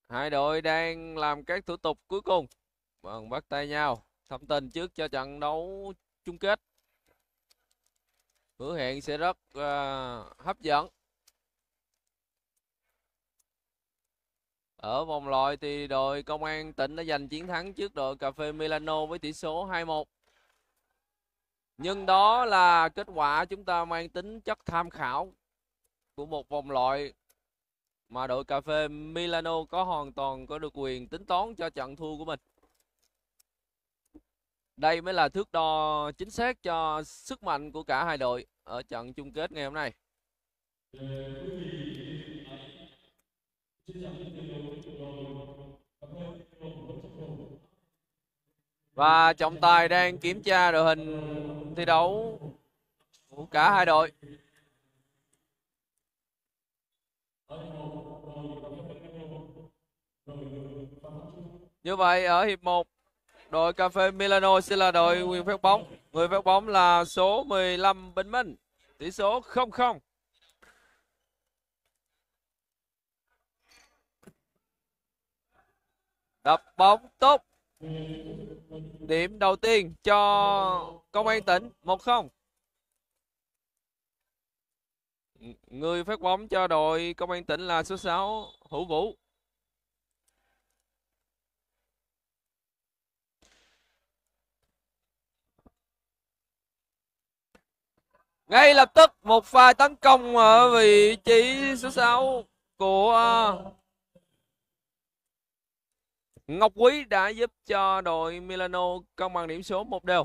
Hai đội đang làm các thủ tục cuối cùng. Vâng, bắt tay nhau. Thông tin trước cho trận đấu chung kết. Hứa hẹn sẽ rất hấp dẫn. Ở vòng loại thì đội Công an tỉnh đã giành chiến thắng trước đội Cà phê Milano với tỷ số 2-1. Nhưng đó là kết quả chúng ta mang tính chất tham khảo của một vòng loại mà đội Cà phê Milano hoàn toàn có được quyền tính toán cho trận thua của mình. Đây mới là thước đo chính xác cho sức mạnh của cả hai đội ở trận chung kết ngày hôm nay. Và trọng tài đang kiểm tra đội hình thi đấu của cả hai đội. Như vậy ở hiệp 1, đội Cà phê Milano sẽ là đội quyền phát bóng. Người phát bóng là số 15 Bình Minh. Tỷ số 0-0. Đập bóng tốt. Điểm đầu tiên cho Công an tỉnh 1-0. Người phát bóng cho đội Công an tỉnh là số 6 Hữu Vũ. Ngay lập tức một pha tấn công ở vị trí số 6 của Ngọc Quý đã giúp cho đội Milano cân bằng điểm số 1-1.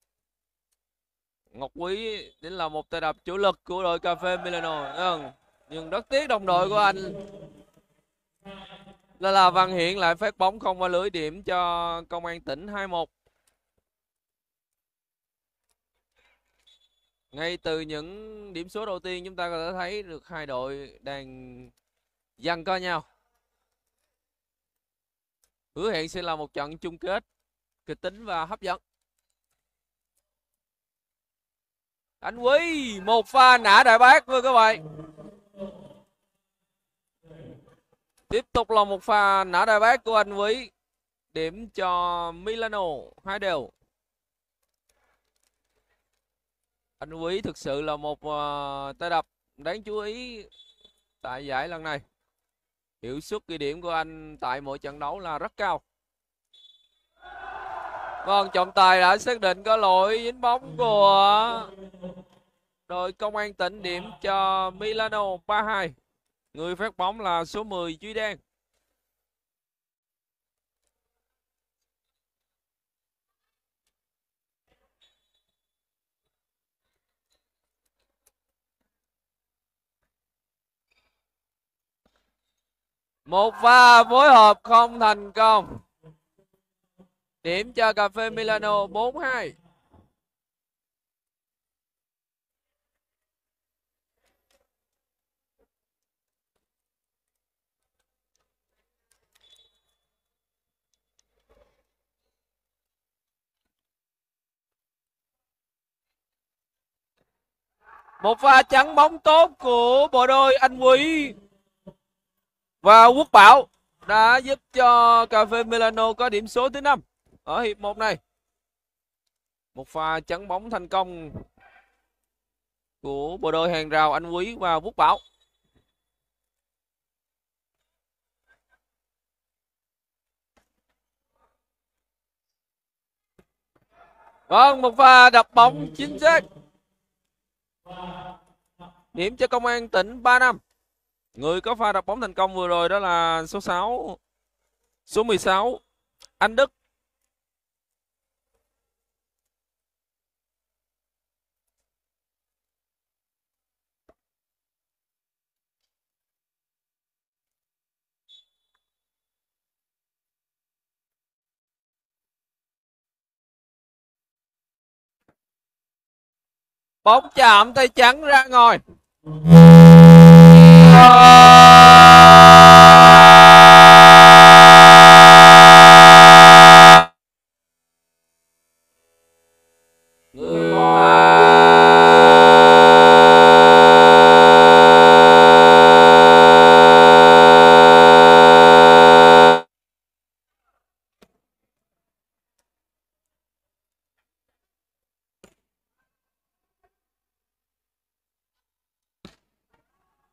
Ngọc Quý chính là một tay đập chủ lực của đội Cà phê Milano. Nhưng rất tiếc đồng đội của anh là Văn Hiển lại phát bóng không qua lưới, điểm cho Công an tỉnh 2-1. Ngay từ những điểm số đầu tiên chúng ta có thể thấy được hai đội đang giằng co nhau. Hứa hẹn sẽ là một trận chung kết kịch tính và hấp dẫn. Anh Quý, một pha nã đại bác với các bạn. Tiếp tục là một pha nã đại bác của anh Quý. Điểm cho Milano 2-2. Anh Quý thực sự là một tay đập đáng chú ý tại giải lần này. Hiệu suất ghi điểm của anh tại mỗi trận đấu là rất cao. Vâng, trọng tài đã xác định có lỗi dính bóng của đội Công an tỉnh, điểm cho Milano 3-2. Người phát bóng là số 10 Duy Đan. Một pha phối hợp không thành công. Điểm cho Cà phê Milano 4-2. Một pha chắn bóng tốt của bộ đôi anh Quý và Quốc Bảo đã giúp cho Cà phê Milano có điểm số thứ 5 ở hiệp 1 này. Một pha chắn bóng thành công của bộ đôi hàng rào anh Quý và Quốc Bảo. Vâng, một pha đập bóng chính xác. Điểm cho Công an tỉnh 3-5. Người có pha đập bóng thành công vừa rồi đó là số 16 anh Đức. Bóng chạm tay trắng ra ngoài.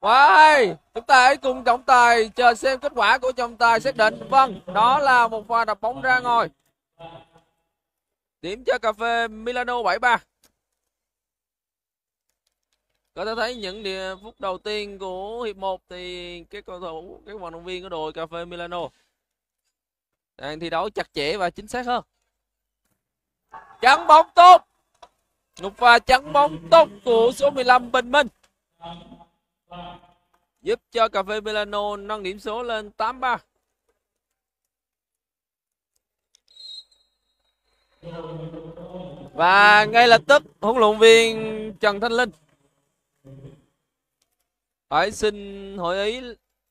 Quá hay. Chúng ta hãy cùng trọng tài chờ xem kết quả của trọng tài xác định. Vâng, đó là một pha đập bóng ra ngồi. Điểm cho cà phê Milano 7-3. Có thể thấy những phút đầu tiên của hiệp 1 thì các cầu thủ, các vận động viên của đội cà phê Milano đang thi đấu chặt chẽ và chính xác hơn. Chắn bóng tốt. Một pha chắn bóng tốt của số 15 Bình Minh, giúp cho cà phê Milano nâng điểm số lên 8-3. Và ngay lập tức huấn luyện viên Trần Thanh Linh phải xin hội ý.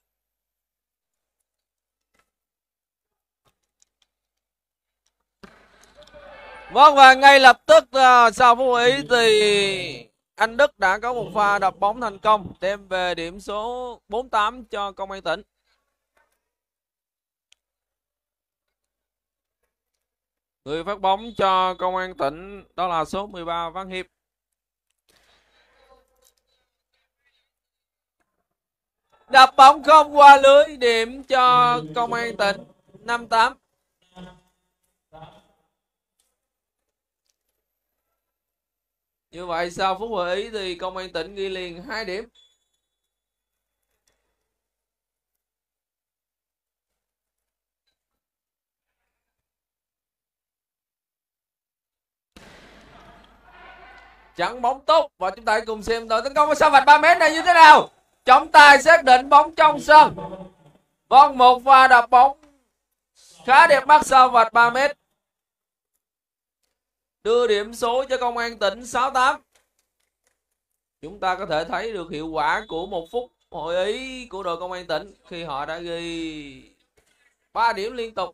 Vâng, và ngay lập tức sau phút hội ý thì anh Đức đã có một pha đập bóng thành công, đem về điểm số 4-8 cho Công an tỉnh. Người phát bóng cho Công an tỉnh đó là số 13 Văn Hiệp. Đập bóng không qua lưới, điểm cho Công an tỉnh 5-8. Như vậy sau phút hội ý thì Công an tỉnh ghi liền 2 điểm. Chắn bóng tốt và chúng ta hãy cùng xem đội tấn công ở sau vạch 3m này như thế nào. Trọng tài xác định bóng trong sân. Vâng, một pha đập bóng khá đẹp mắt sau vạch 3m, đưa điểm số cho Công an tỉnh 6-8. Chúng ta có thể thấy được hiệu quả của một phút hội ý của đội Công an tỉnh khi họ đã ghi 3 điểm liên tục.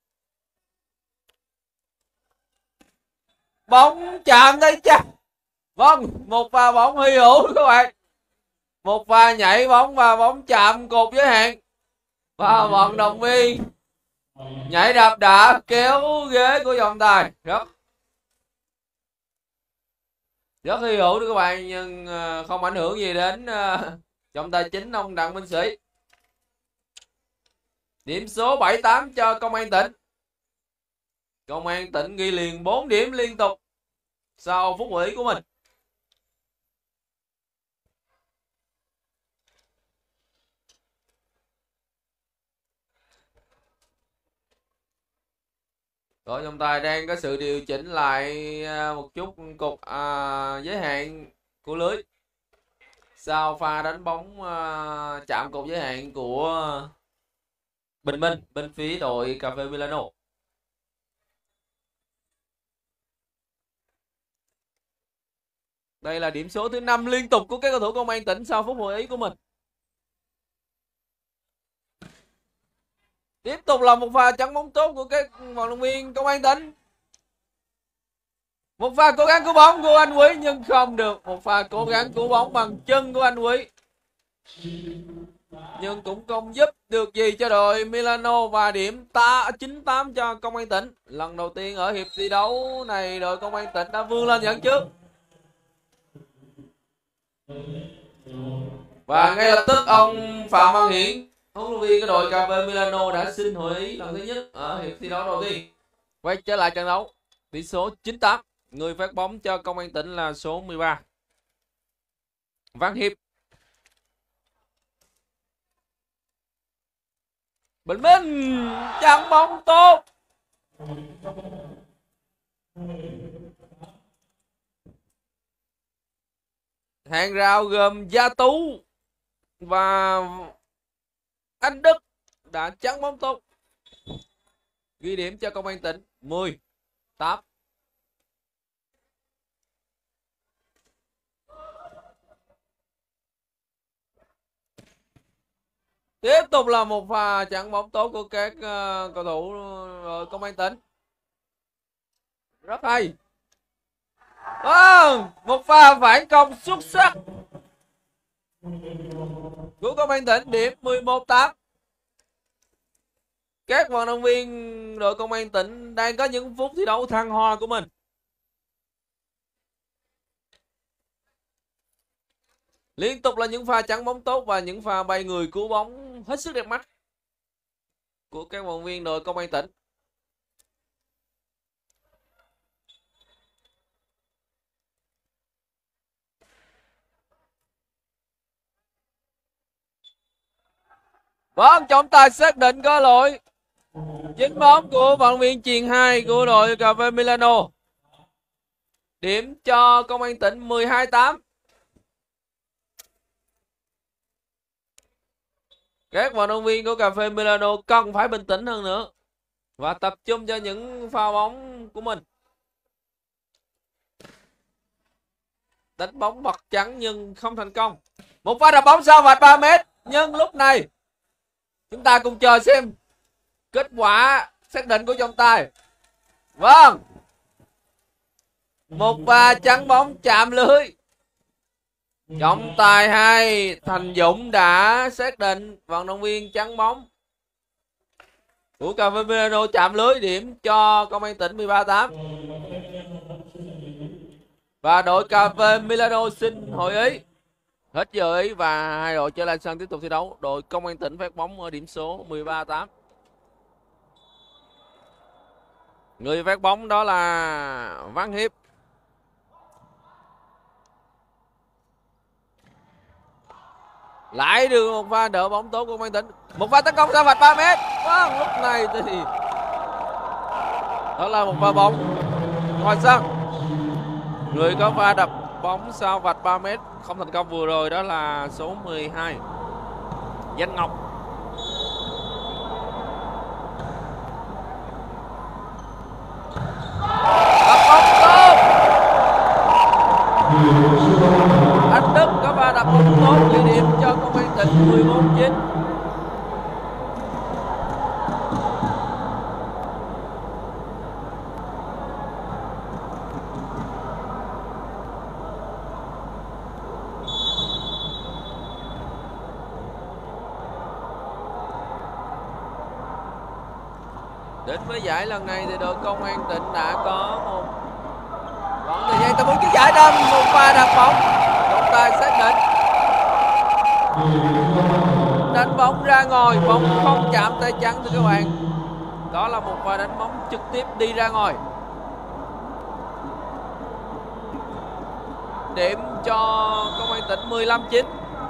Bóng chạm tay chắc. Vâng, một pha bóng hy hữu các bạn. Một pha nhảy bóng và bóng chạm cột giới hạn. Và vận động viên nhảy đạp đã kéo ghế của trọng tài. Rất hy hữu đó các bạn, nhưng không ảnh hưởng gì đến trọng tài chính ông Đặng Minh Sĩ. Điểm số 7-8 cho Công an tỉnh. Công an tỉnh ghi liền 4 điểm liên tục sau phút hội ý của mình. Đội trọng tài đang có sự điều chỉnh lại một chút cục giới hạn của lưới sau pha đánh bóng chạm cột giới hạn của Bình Minh bên phía đội cà phê Milano. Đây là điểm số thứ 5 liên tục của các cầu thủ Công an tỉnh sau phút hội ý của mình. Tiếp tục là một pha chắn bóng tốt của các vận động viên Công an tỉnh. Một pha cố gắng cứu bóng của anh Quý nhưng không được. Một pha cố gắng cứu bóng bằng chân của anh Quý, nhưng cũng không giúp được gì cho đội Milano, và điểm 9-8 cho Công an tỉnh. Lần đầu tiên ở hiệp thi đấu này đội Công an tỉnh đã vươn lên dẫn trước. Và ngay lập tức ông Phạm Văn Hiển, huấn luyện viên của đội cà phê Milano, đã xin hội ý lần thứ nhất ở hiệp thi đấu đầu tiên. Quay trở lại trận đấu, tỷ số 9-8. Người phát bóng cho Công an tỉnh là số 13 Văn Hiệp. Bình Minh chắn bóng tốt. Hàng rào gồm Gia Tú và anh Đức đã chắn bóng tốt, ghi điểm cho Công an tỉnh 10-8. Tiếp tục là một pha chặn bóng tốt của các cầu thủ Công an tỉnh. Rất hay. Vâng, một pha phản công xuất sắc của Công an tỉnh, điểm 11-8. Các vận động viên đội Công an tỉnh đang có những phút thi đấu thăng hoa của mình. Liên tục là những pha chắn bóng tốt và những pha bay người cứu bóng hết sức đẹp mắt của các vận động viên đội Công an tỉnh. Vâng, trọng tài xác định có lỗi. Dính bóng của vận động viên chuyền 2 của đội cà phê Milano. Điểm cho Công an tỉnh 12-8. Các vận động viên của cà phê Milano cần phải bình tĩnh hơn nữa và tập trung cho những pha bóng của mình. Đánh bóng bật trắng nhưng không thành công. Một pha đập bóng sau vạch 3 mét, nhưng lúc này chúng ta cùng chờ xem kết quả xác định của trọng tài. Vâng, một pha chắn bóng chạm lưới. Trọng tài 2 Thành Dũng đã xác định vận động viên chắn bóng của cà phê Milano chạm lưới, điểm cho Công an tỉnh 13-8. Và đội cà phê Milano xin hội ý, hết giờ ý và hai đội trở lại sân tiếp tục thi đấu. Đội Công an tỉnh phát bóng ở điểm số 13-8. Người phát bóng đó là Văn Hiệp. Lại được một pha đỡ bóng tốt của Công an tỉnh. Một pha tấn công ra vạch 3 mét. Vâng, lúc này thì đó là một pha bóng ngoài sân. Người có pha đập bóng sau vạch 3 mét không thành công vừa rồi đó là số 12 Danh Ngọc. Đập bóng tốt. Anh Đức có pha đập bóng tốt, ghi điểm cho Công an tỉnh 14-9. Đến với giải lần này thì đội Công an tỉnh đã có một khoảng thời gian tới 4 chiếc giải đâm, một pha đập bóng. Trọng tài xác định đánh bóng ra ngoài, bóng không chạm tay chắn thưa các bạn. Đó là một pha đánh bóng trực tiếp đi ra ngoài. Điểm cho Công an tỉnh 15-9.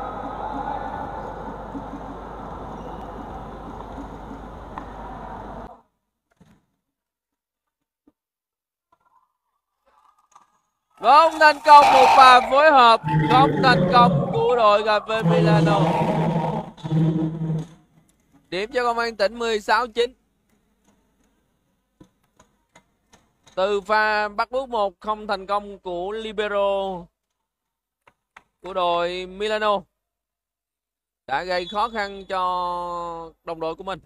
Không thành công, một pha phối hợp không thành công của đội cà phê Milano. Điểm cho Công an tỉnh 16-9. Từ pha bắt bước 1 không thành công của libero của đội Milano đã gây khó khăn cho đồng đội của mình.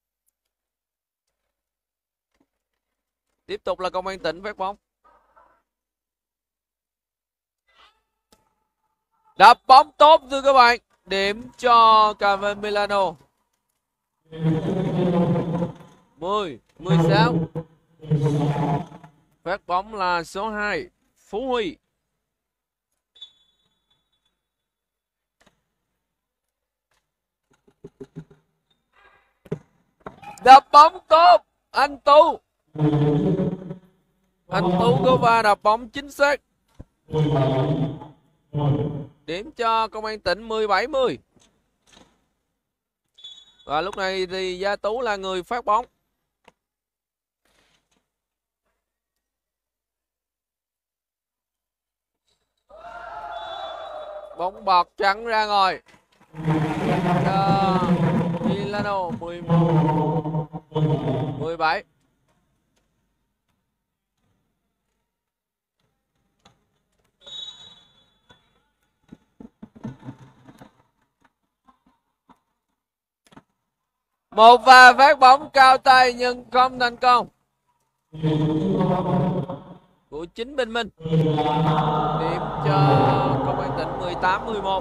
Tiếp tục là Công an tỉnh phát bóng. Đập bóng tốt thưa các bạn. Điểm cho cà phê Milano 10-16. Phát bóng là số 2 Phú Huy. Đập bóng tốt anh Tú. Anh Tú có pha đập bóng chính xác. Điểm cho Công an tỉnh 17-10. Và lúc này thì Gia Tú là người phát bóng. Bóng bọt trắng ra ngoài. Milano 11-17. Một pha phát bóng cao tay nhưng không thành công của chính Bình Minh. Điểm cho Công an tỉnh 18-11.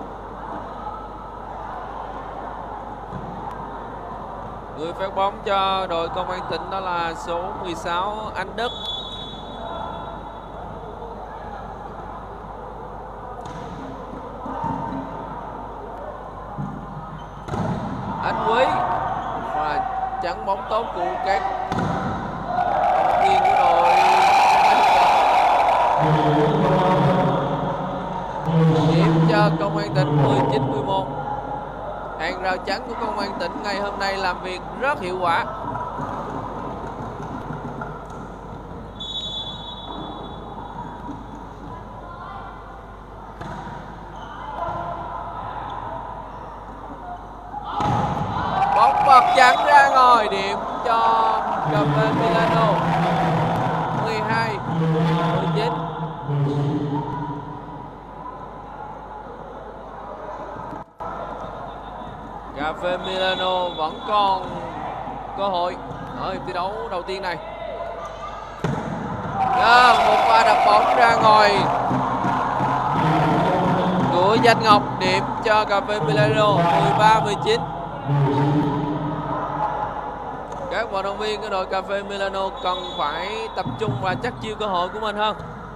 Người phát bóng cho đội Công an tỉnh đó là số 16 Anh Đức. chắn bóng tốt của các viên của đội. Điểm cho Công an Tỉnh 19-11. Hàng rào chắn của Công an Tỉnh ngày hôm nay làm việc rất hiệu quả. Bóng bật chắn ra ngoài, điểm cho cà phê Milano 12-19. Cà phê Milano vẫn còn cơ hội ở hiệp thi đấu đầu tiên này. Một pha đập bóng ra ngoài của Danh Ngọc, điểm cho cà phê Milano 13-19. Các vận động viên của đội cà phê Milano cần phải tập trung và chắc chiêu cơ hội của mình hơn.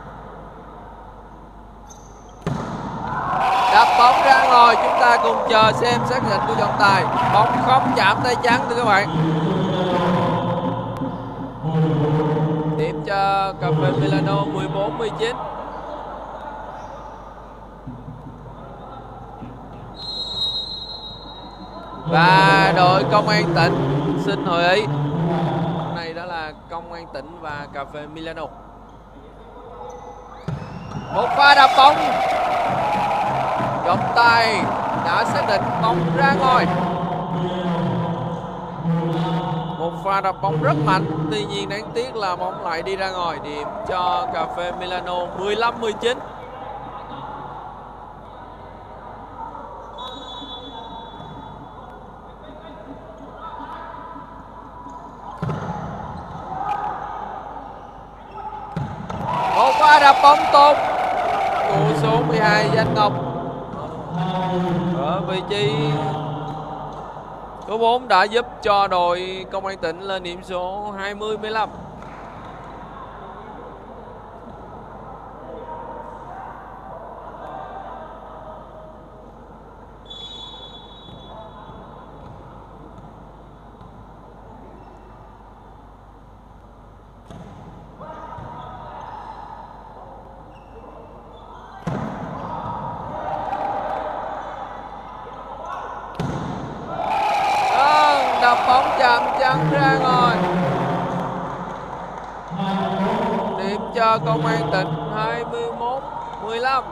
Đập bóng ra ngoài, chúng ta cùng chờ xem xác định của trọng tài. Bóng không chạm tay chắn thưa các bạn. Điểm cho cà phê Milano 14-19. Và đội Công an Tỉnh xin hội ý. Này đó là Công an Tỉnh và cà phê Milano. Một pha đập bóng, trọng tài đã xác định bóng ra ngoài. Một pha đập bóng rất mạnh, tuy nhiên đáng tiếc là bóng lại đi ra ngoài. Điểm cho cà phê Milano 15-19. Một pha đập bóng tốt của số 12 Danh Ngọc ở vị trí số 4 đã giúp cho đội Công an Tỉnh lên điểm số 20-15. Đập bóng chạm chắn ra ngoài, điểm cho Công an Tỉnh 21-15.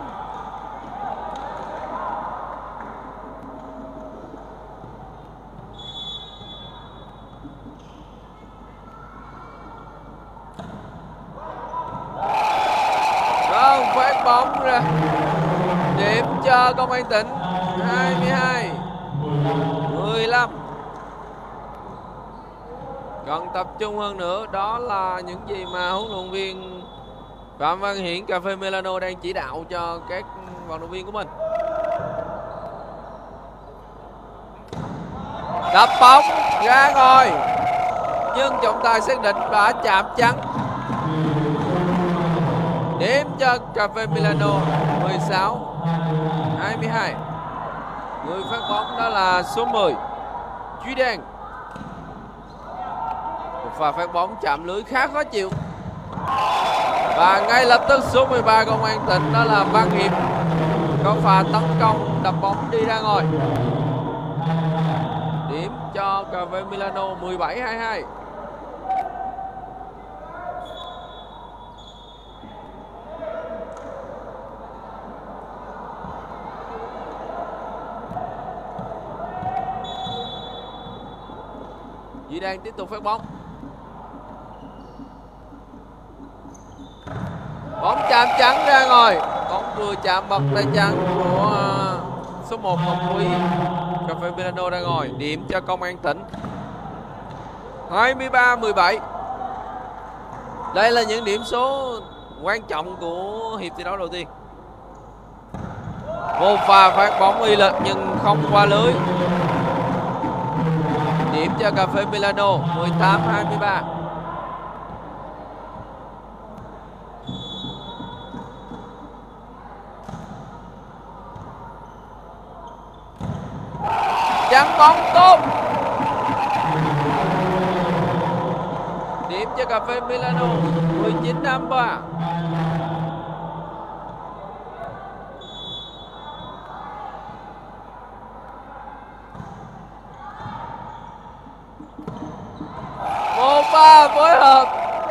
Phát bóng ra, điểm cho Công an Tỉnh 22-15. Cần tập trung hơn nữa, đó là những gì mà huấn luyện viên Phạm Văn Hiển cà phê Milano đang chỉ đạo cho các vận động viên của mình. Đập bóng ra ngoài, nhưng trọng tài xác định đã chạm chắn. Điểm cho cà phê Milano 16-22. Người phát bóng đó là số 10 Duy Đen. Một pha phát bóng chạm lưới khá khó chịu. Và ngay lập tức số 13 Công an Tỉnh đó là Văn Hiệp có pha tấn công đập bóng đi ra ngoài. Điểm cho cà phê Milano 17-22. Duy đang tiếp tục phát bóng. Bóng chạm chắn ra ngoài. Bóng vừa chạm bật tay chắn của số 1 Ngọc Quý cà phê Milano ra ngoài. Điểm cho Công an Tỉnh 23-17. Đây là những điểm số quan trọng của hiệp thi đấu đầu tiên. Một pha phát bóng uy lực nhưng không qua lưới. Điểm cho cà phê Milano 18-23. Chắn bóng tốt. cho cà phê Milano, 19-53. Một pha phối hợp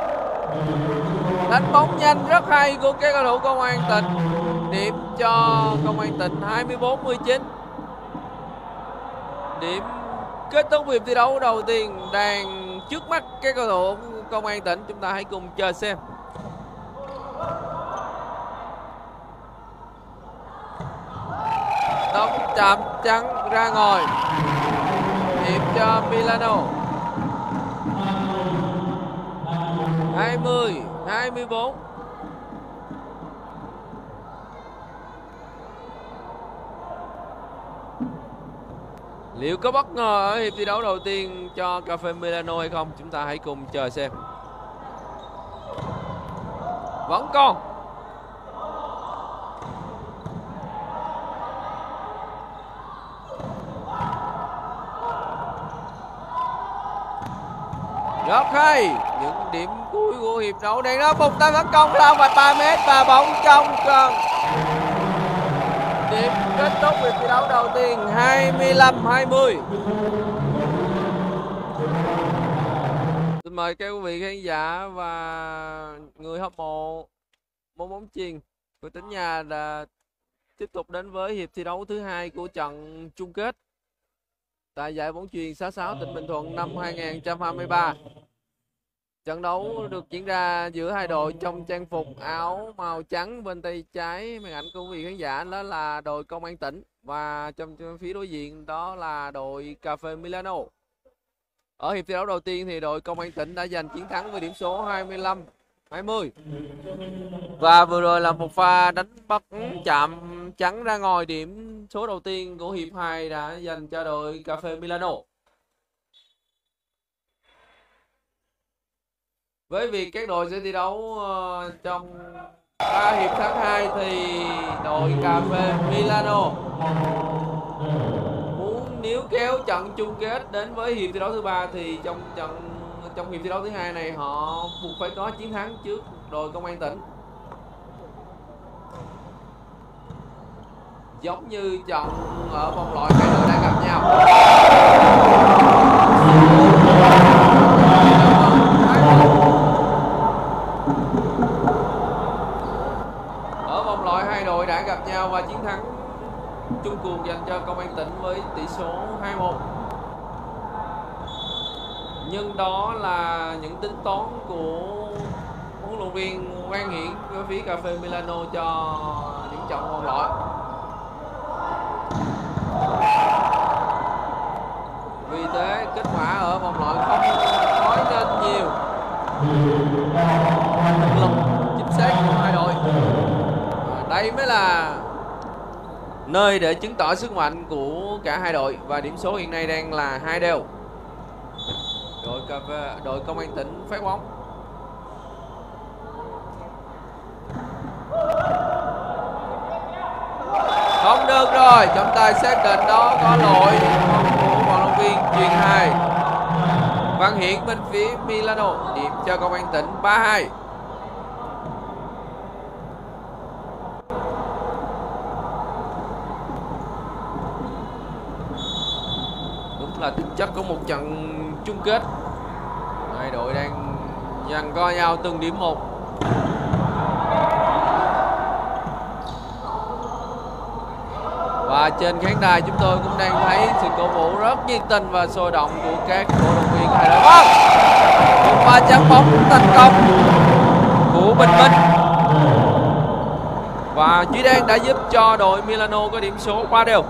đánh bóng nhanh rất hay của các cầu thủ Công an Tỉnh. Điểm cho Công an Tỉnh 24-19. Điểm kết thúc hiệp thi đấu đầu tiên đang trước mắt các cầu thủ Công an Tỉnh. Chúng ta hãy cùng chờ xem. Tốc chạm trắng ra ngoài. Điểm cho Milano. 20-24. Liệu có bất ngờ ở hiệp thi đấu đầu tiên cho cà phê Milano hay không? Chúng ta hãy cùng chờ xem. Vẫn còn. Rất hay. Những điểm cuối của hiệp đấu đang đó. Một tay tấn công lao vạch 3 m và bóng trong cần. Điểm kết thúc hiệp thi đấu đầu tiên 25-20. Xin mời các quý vị khán giả và người hâm mộ môn bóng chuyền của Tỉnh Nhà đã tiếp tục đến với hiệp thi đấu thứ hai của trận chung kết tại giải bóng chuyền 66 tỉnh Bình Thuận năm 2023. Trận đấu được diễn ra giữa hai đội trong trang phục áo màu trắng. Bên tay trái màn ảnh của quý vị khán giả đó là đội Công an Tỉnh, và trong phía đối diện đó là đội cà phê Milano. Ở hiệp thi đấu đầu tiên thì đội Công an Tỉnh đã giành chiến thắng với điểm số 25-20. Và vừa rồi là một pha đánh bắt chạm trắng ra ngoài. Điểm số đầu tiên của hiệp 2 đã dành cho đội cà phê Milano. Với việc các đội sẽ thi đấu trong 3 hiệp tháng 2 thì đội cà phê Milano muốn níu kéo trận chung kết đến với hiệp thi đấu thứ 3 thì trong hiệp thi đấu thứ 2 này họ buộc phải có chiến thắng trước đội Công an Tỉnh. Giống như trận ở vòng loại hai đội đã gặp nhau. Ở vòng loại hai đội đã gặp nhau và chiến thắng chung cuộc dành cho Công an Tỉnh với tỷ số 2-1. Nhưng đó là những tính toán của huấn luyện viên Quang Hiển với phía cà phê Milano cho những trận vòng loại. Vì thế kết quả ở vòng loại không nói nên nhiều. Lực chính xác của hai đội. Đây mới là nơi để chứng tỏ sức mạnh của cả hai đội, và điểm số hiện nay đang là 2-2. Đội Công an Tỉnh phát bóng. Không được rồi, trọng tài xác định đó có lỗi của vận động viên chuyền 2 Văn Hiển bên phía Milano. Điểm cho Công an Tỉnh 3-2. Đúng là thực chất của một trận chung kết. Hai đội đang giằng co nhau từng điểm một. Và trên khán đài chúng tôi cũng đang thấy sự cổ vũ rất nhiệt tình và sôi động của các cổ động viên hai đội. Một pha chắn bóng thành công của Bình Minh, và Duy Đan đã giúp cho đội Milano có điểm số 3-2.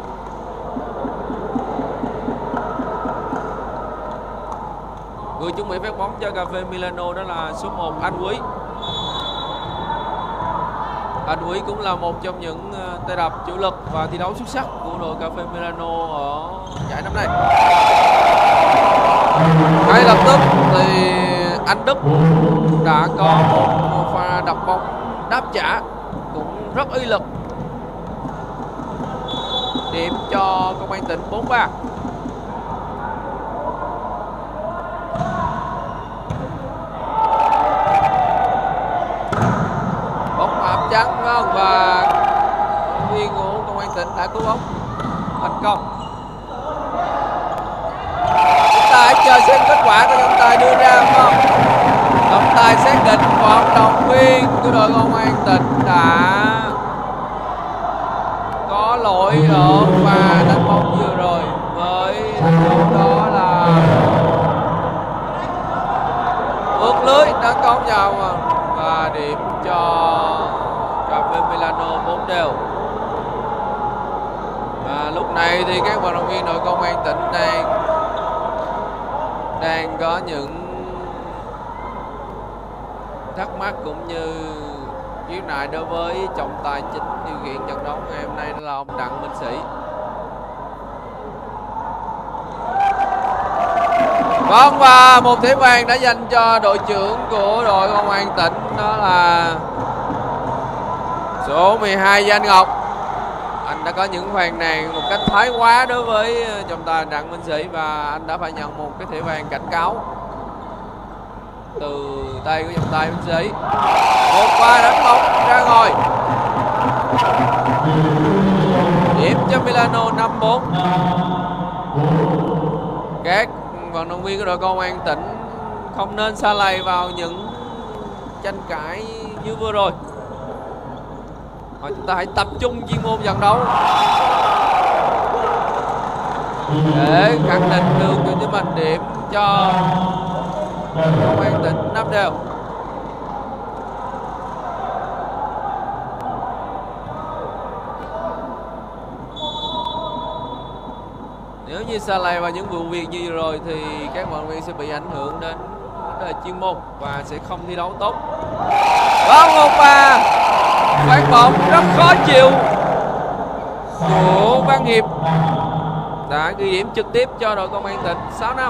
Người chuẩn bị phát bóng cho cà phê Milano đó là số 1 Anh Quý. Anh Quý cũng là một trong những tay đập chủ lực và thi đấu xuất sắc của đội cà phê Milano ở giải năm nay. Ngay lập tức thì anh Đức đã có một pha đập bóng đáp trả cũng rất uy lực. Điểm cho Công an Tỉnh 4-3. chắn không, và viên của Công an Tỉnh đã cứu bóng thành công. Chúng ta hãy chờ xem kết quả của trọng tài đưa ra không. Trọng tài xác định vận động viên của đội Công an Tỉnh đã có lỗi ở pha đánh bóng vừa rồi, với thành công đó là vượt lưới đã có vào và điểm cho cà phê Milano 4 đều. Và lúc này thì các vận động viên đội Công an Tỉnh đang có những thắc mắc cũng như khiếu nại đối với trọng tài chính điều khiển trận đấu ngày hôm nay, đó là ông Đặng Minh Sĩ. Vâng, và một thẻ vàng đã dành cho đội trưởng của đội Công an Tỉnh, đó là số 12 Danh Ngọc. Anh đã có những phàn nàn một cách thái quá đối với trọng tài Đặng Minh Sĩ và anh đã phải nhận một cái thẻ vàng cảnh cáo từ tay của trọng tài Minh Sĩ. Một pha đánh bóng ra ngoài, điểm cho Milano 5-4. Các vận động viên của đội Công an Tỉnh không nên sa lầy vào những tranh cãi như vừa rồi, mà chúng ta hãy tập trung chuyên môn trận đấu để khẳng định được cho chúng mình. Điểm cho Công an Tỉnh 5 đều. Nếu như sa lầy vào những vụ việc như vừa rồi thì các vận động viên sẽ bị ảnh hưởng đến vấn đề chuyên môn và sẽ không thi đấu tốt. Vâng, một pha phát bóng rất khó chịu của Văn Hiệp đã ghi điểm trực tiếp cho đội Công an Tỉnh 6-5.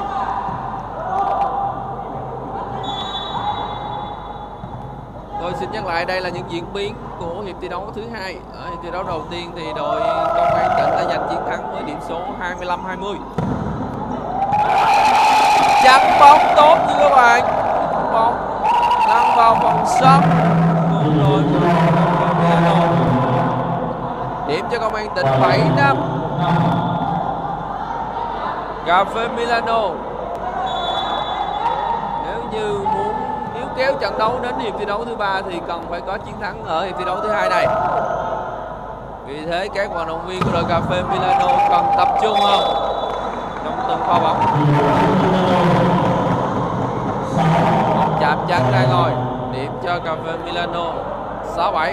Tôi xin nhắc lại, đây là những diễn biến của hiệp thi đấu thứ hai. Ở hiệp thi đấu đầu tiên thì đội Công an Tỉnh đã giành chiến thắng với điểm số 25-20. Chắn bóng tốt như các bạn, bóng lăn vào vòng sân của đội Milano. Điểm cho Công an Tỉnh 7-5. Cà phê Milano nếu như muốn kéo trận đấu đến hiệp thi đấu thứ 3 thì cần phải có chiến thắng ở hiệp thi đấu thứ 2 này. Vì thế các vận động viên của đội cà phê Milano cần tập trung hơn trong từng pha bóng. Bóng chạm chắn ra ngoài, điểm cho cà phê Milano 6-7.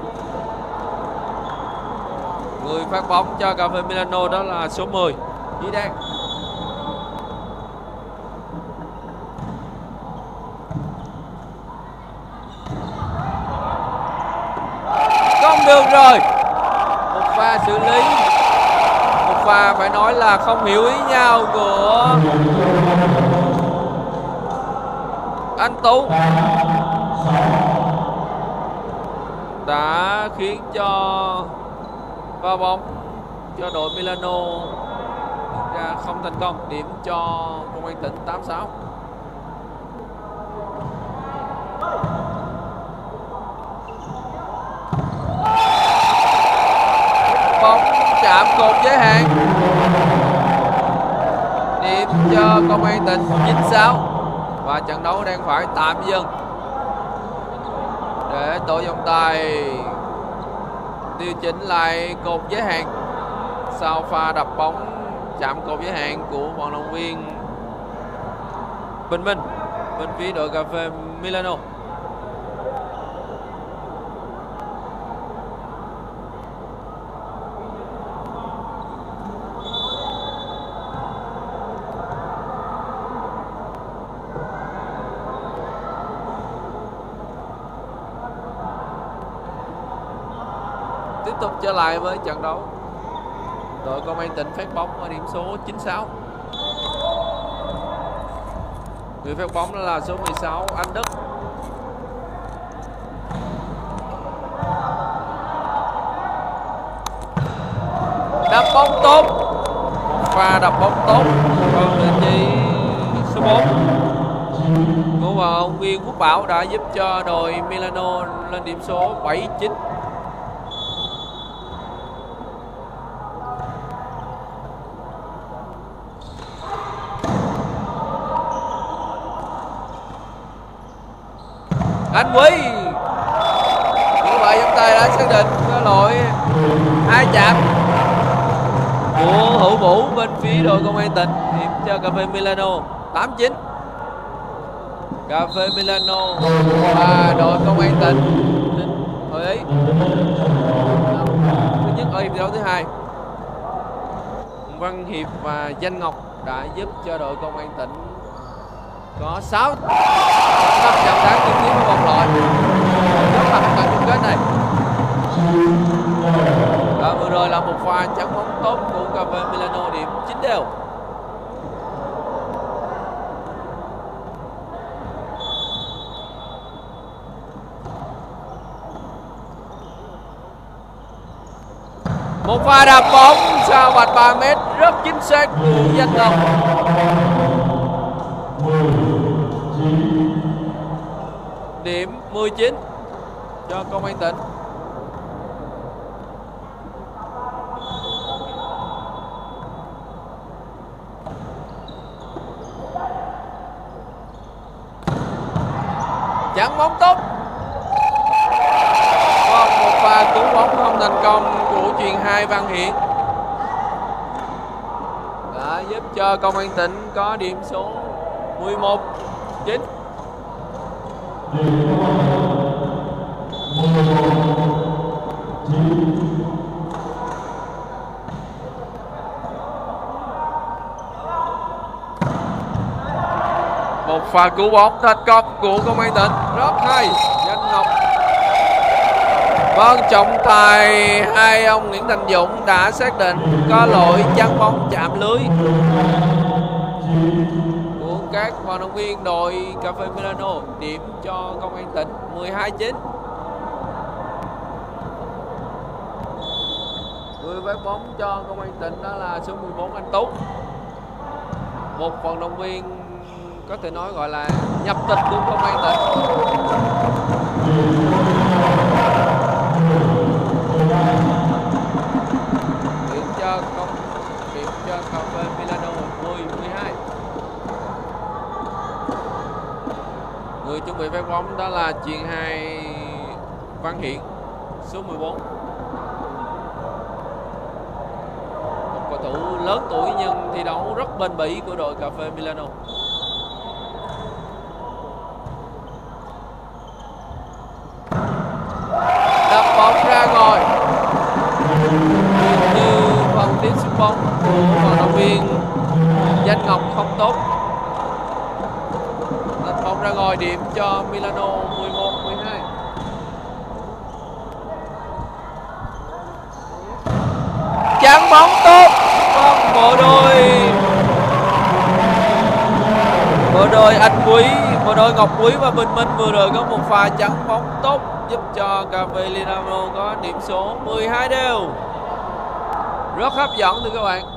Người phát bóng cho cà phê Milano đó là số 10 Chí Đan. Không được rồi, một pha xử lý, một pha phải nói là không hiểu ý nhau của anh Tú đã khiến cho pha bóng cho đội Milano ra không thành công. Điểm cho Công an Tỉnh 8-6. Bóng chạm cột giới hạn, điểm cho Công an Tỉnh 9-6. Và trận đấu đang phải tạm dừng để tổ trọng tài điều chỉnh lại cột giới hạn sau pha đập bóng chạm cột giới hạn của vận động viên Bình Minh bên phía đội cà phê Milano. Tiếp tục trở lại với trận đấu, đội Công an Tỉnh phát bóng ở điểm số 9-6. Người phát bóng đó là số 16 Anh Đức. Đập bóng tốt, pha đập bóng tốt, còn vị trí số 4 của vận động viên Quốc Bảo đã giúp cho đội Milano lên điểm số 7-9. Anh Quý như vậy chúng ta đã xác định có lỗi hai chạm của Hữu Vũ bên phía đội Công an Tỉnh, điểm cho cà phê Milano 8-9. Cà phê Milano và đội Công an Tỉnh hội ý thứ nhất ở hiệp thi đấu thứ hai. Văn Hiệp và Danh Ngọc đã giúp cho đội Công an Tỉnh có 6 năm trận thắng liên tiếp ở vòng loại, rất là trận chung kết này. Và vừa rồi là một pha chắn bóng tốt của cà phê Milano, điểm 9 đều. Một pha đạp bóng sau vạch 3 m rất chính xác của Danh Ngọc. Điểm 19 cho Công an Tỉnh. Chắn bóng tốt. Còn một pha cứu bóng không thành công của chuyền 2 Văn Hiển đã giúp cho Công an Tỉnh có điểm số 11-9. Một pha cứu bóng thành công của Công an Tỉnh rất hay. Danh Ngọc. Vâng, trọng tài hai ông Nguyễn Thành Dũng đã xác định có lỗi chắn bóng chạm lưới của các vận động viên đội cà phê Milano, điểm cho Công an Tỉnh 12-9. Người phát bóng cho Công an Tỉnh đó là số 14 anh Tú, một vận động viên có thể nói gọi là nhập tịch của Công an Tỉnh. Điểm cho cà phê Milano 10-12. Người chuẩn bị phát bóng đó là chuyền 2 Văn Hiển, số 14. Một cầu thủ lớn tuổi nhưng thi đấu rất bền bỉ của đội cà phê Milano. Đập bóng ra ngoài. Như phần tiếp xúc bóng của vận động viên Danh Ngọc không tốt. Đập bóng ra ngoài, điểm cho Milano 11-12. Chắn bóng tốt. Còn bộ đôi Anh Quý, bộ đôi Ngọc Quý và Bình Minh vừa rồi có một pha chắn bóng tốt giúp cho cà phê Milano có điểm số 12 đều. Rất hấp dẫn thưa các bạn.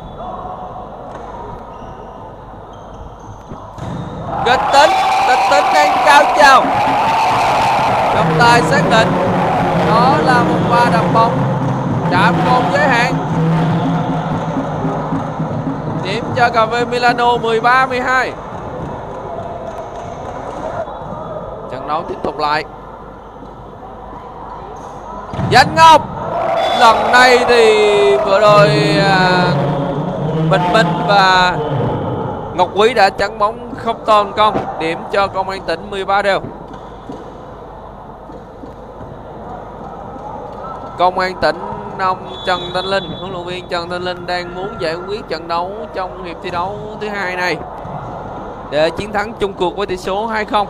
Kịch tính đang cao trào. Trọng tài xác định đó là một pha đập bóng chạm cột giới hạn, điểm cho cà phê Milano 13-12. Trận đấu tiếp tục lại. Danh Ngọc. Lần này thì vừa rồi Bình Minh và Ngọc Quý đã chắn bóng không thành công, điểm cho Công an Tỉnh 13 đều. Công an Tỉnh ông Trần Thanh Linh, huấn luyện viên Trần Thanh Linh đang muốn giải quyết trận đấu trong hiệp thi đấu thứ hai này để chiến thắng chung cuộc với tỷ số 2-0.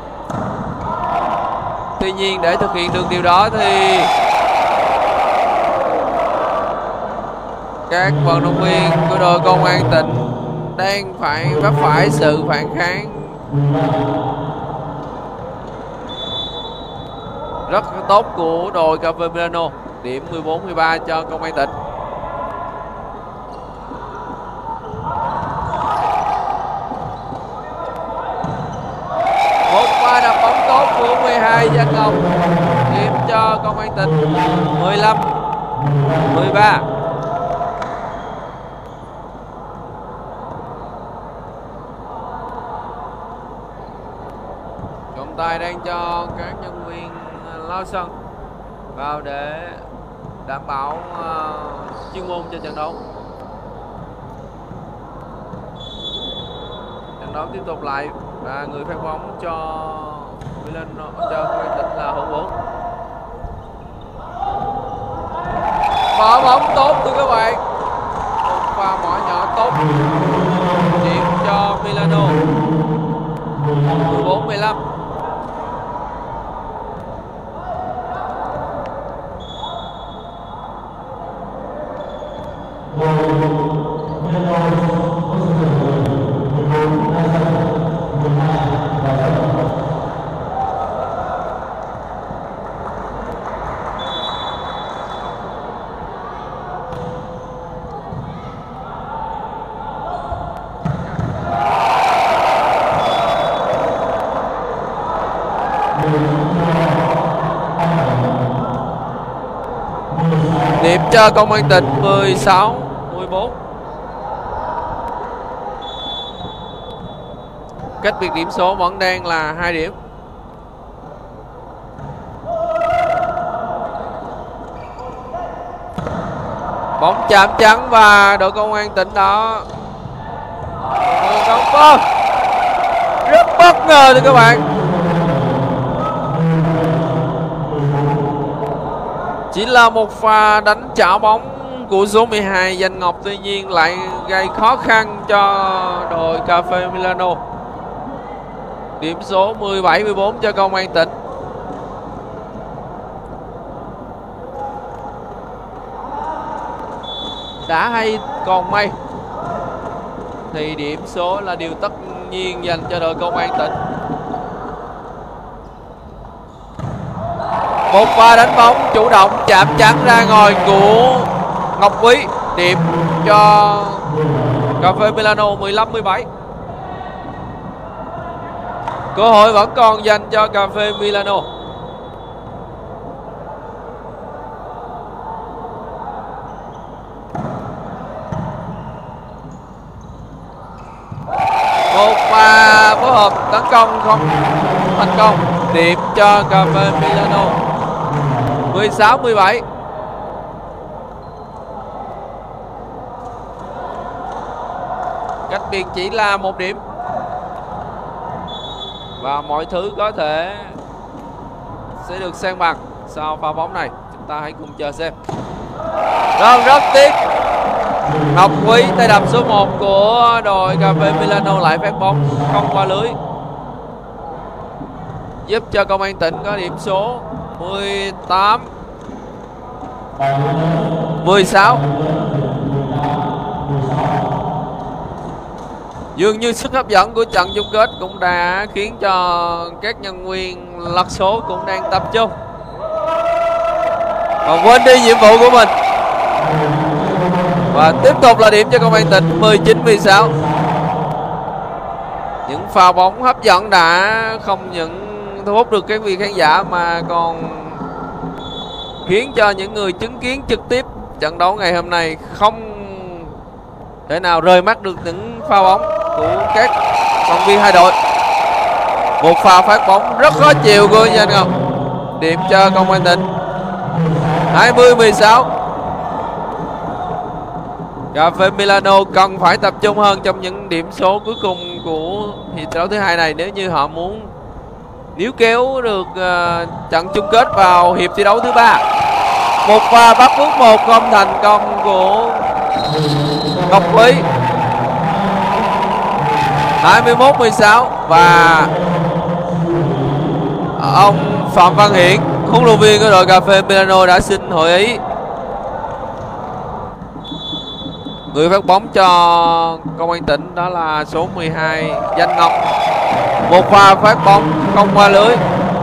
Tuy nhiên để thực hiện được điều đó thì các vận động viên của đội Công an Tỉnh đang phải vấp phải sự phản kháng rất tốt của đội cà phê Milano, điểm 14-13 cho Công an Tỉnh. cho Công an Tỉnh. 15-13. Trọng tài đang cho các nhân viên lao sân vào để đảm bảo chuyên môn cho trận đấu. Trận đấu tiếp tục lại và người phát bóng cho Milano, cho Công an Tỉnh là hữu Bốn. Mở bóng tốt thưa các bạn, một pha mở nhỏ tốt, điểm cho Milano. 14-15. Điểm cho Công an Tỉnh 16-14. Cách biệt điểm số vẫn đang là 2 điểm. Bóng chạm trắng và đội Công an Tỉnh đó rất bất ngờ thưa các bạn. Chỉ là một pha đánh trả bóng của số 12 Danh Ngọc, tuy nhiên lại gây khó khăn cho đội Cà Phê Milano. Điểm số 17-14 cho Công an Tỉnh. Đã hay còn may thì điểm số là điều tất nhiên dành cho đội Công an Tỉnh. Một pha đánh bóng chủ động chạm trắng ra ngồi của Ngọc Quý, điểm cho Cà Phê Milano 15-17. Cơ hội vẫn còn dành cho Cà Phê Milano. Một pha phối hợp tấn công không thành công, điểm cho Cà Phê Milano 16-17. Cách biệt chỉ là 1 điểm. Và mọi thứ có thể sẽ được san bằng sau pha bóng này. Chúng ta hãy cùng chờ xem. Rất tiếc, Ngọc Quý, tay đập số 1 của đội Cà Phê Milano lại phát bóng không qua lưới, giúp cho Công an Tỉnh có điểm số 18-16. Dường như sức hấp dẫn của trận chung kết cũng đã khiến cho các nhân viên lật số cũng đang tập trung và quên đi nhiệm vụ của mình. Và tiếp tục là điểm cho Công an Tỉnh 19-16. Những pha bóng hấp dẫn đã không những thu hút được các vị khán giả mà còn khiến cho những người chứng kiến trực tiếp trận đấu ngày hôm nay không thể nào rời mắt được những pha bóng của các vận viên hai đội. Một pha phát bóng rất khó chịu của Danh Ngọc, điểm cho Công an Tỉnh 20-16. Cà Phê Milano cần phải tập trung hơn trong những điểm số cuối cùng của hiệp đấu thứ hai này nếu như họ muốn níu kéo được trận chung kết vào hiệp thi đấu thứ 3. Một pha bắt bước 1 không thành công của Ngọc Quý 21-16. Và ông Phạm Văn Hiển, huấn luyện viên của đội Cà Phê Milano đã xin hội ý. Người phát bóng cho Công an Tỉnh đó là số 12 Danh Ngọc. Một pha phát bóng không qua lưới,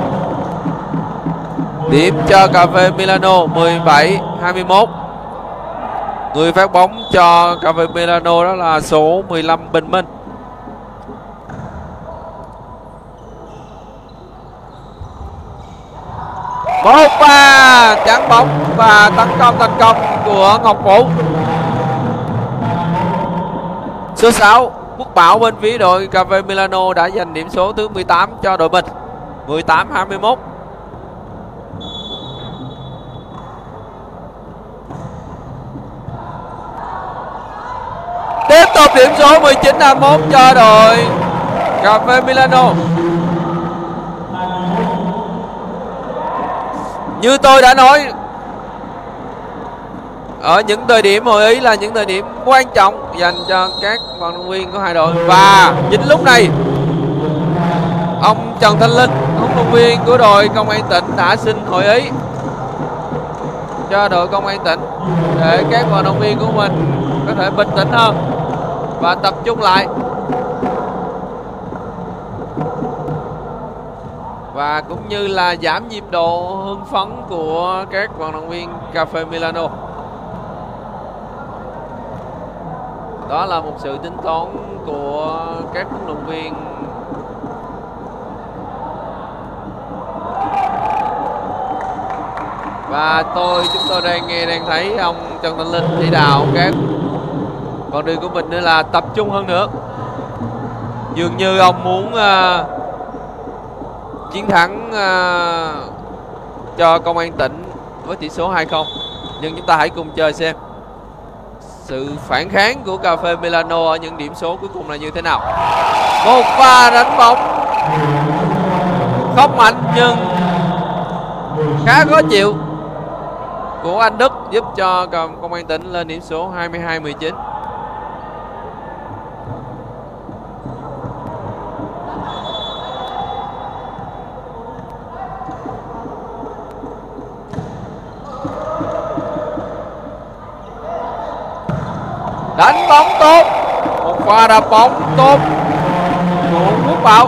điểm cho Cà Phê Milano 17-21. Người phát bóng cho Cà Phê Milano đó là số 15 Bình Minh. Một pha chắn bóng và tấn công thành công của Ngọc Vũ. Số 6 Quốc Bảo bên phía đội Cà phê Milano đã giành điểm số thứ 18 cho đội mình. 18-21. Tiếp tục điểm số 19-21 cho đội Cà phê Milano. Như tôi đã nói, ở những thời điểm hội ý là những thời điểm quan trọng dành cho các vận động viên của hai đội. Và chính lúc này ông Trần Thanh Linh, huấn luyện viên của đội Công an tỉnh, đã xin hội ý cho đội Công an tỉnh để các vận động viên của mình có thể bình tĩnh hơn và tập trung lại, và cũng như là giảm nhịp độ hưng phấn của các vận động viên Cà phê Milano. Đó là một sự tính toán của các huấn luyện viên. Và chúng tôi đang thấy ông Trần Thanh Linh chỉ đạo các con đường của mình nữa là tập trung hơn nữa. Dường như ông muốn chiến thắng cho Công an tỉnh với tỷ số 2-0. Nhưng chúng ta hãy cùng chờ xem sự phản kháng của Cà phê Milano ở những điểm số cuối cùng là như thế nào. Một pha đánh bóng không mạnh nhưng khá khó chịu của anh Đức giúp cho Công an tỉnh lên điểm số 22-19. Đánh bóng tốt, một pha đá bóng tốt của Quốc Bảo.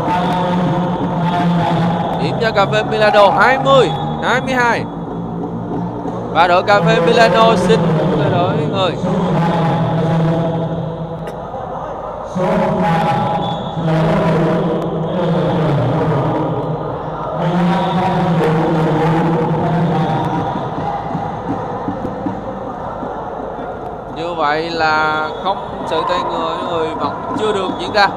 Điểm cho Cà phê Milano 20-22. Và đội Cà phê Milano xin thay đổi người. Như vậy là không sự thay người vẫn chưa được diễn ra.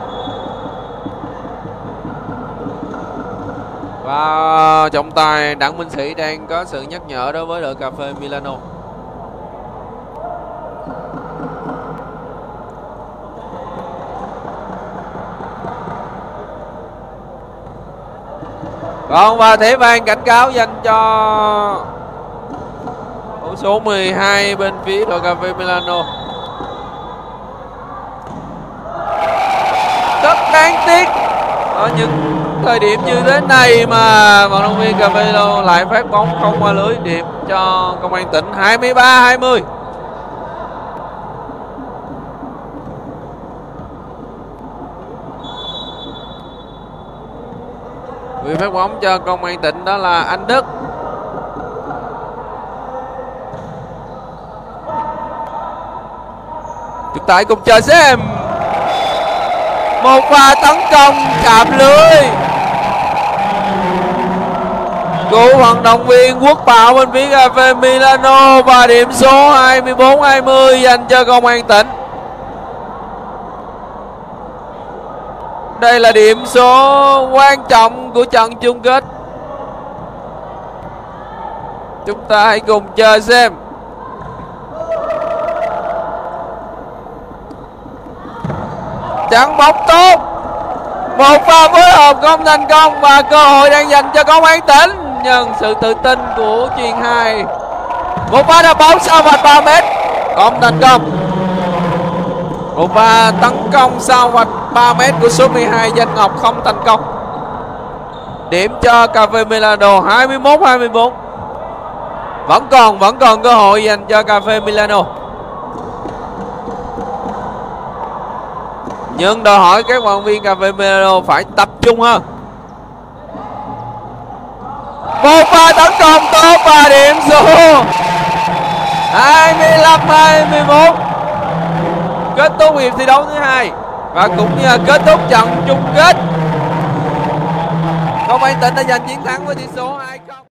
Và trọng tài Đặng Minh Sĩ đang có sự nhắc nhở đối với đội Cà phê Milano. Và thẻ vàng cảnh cáo dành cho mẫu số 12 bên phía đội Cà phê Milano. Rất đáng tiếc ở những thời điểm như thế này mà vận động viên Cà phê Milano lại phát bóng không qua lưới. Điểm cho Công an tỉnh 23-20. Người phát bóng cho Công an tỉnh đó là anh Đức. Chúng ta hãy cùng chờ xem một pha tấn công chạm lưới của vận động viên Quốc Bảo bên phía Cà phê Milano, và điểm số 24-20 dành cho Công an tỉnh. Đây là điểm số quan trọng của trận chung kết. Chúng ta hãy cùng chờ xem. Chắn bóng tốt, một pha phối hợp không thành công và cơ hội đang dành cho Công an tỉnh, nhưng sự tự tin của chuyền 2. Một pha đá bóng sau vạch 3m không thành công. Một pha tấn công sau vạch 3m của số 12 Danh Ngọc không thành công. Điểm cho Cà phê Milano 21-24. Vẫn còn cơ hội dành cho Cà phê Milano. Nhưng đòi hỏi các vận động viên Cà phê Milano phải tập trung hơn. Một pha tấn công tốt và điểm số 25-21. Kết thúc hiệp thi đấu thứ 2 và cũng như kết thúc trận chung kết. Công an tỉnh đã giành chiến thắng với tỷ số 2-0.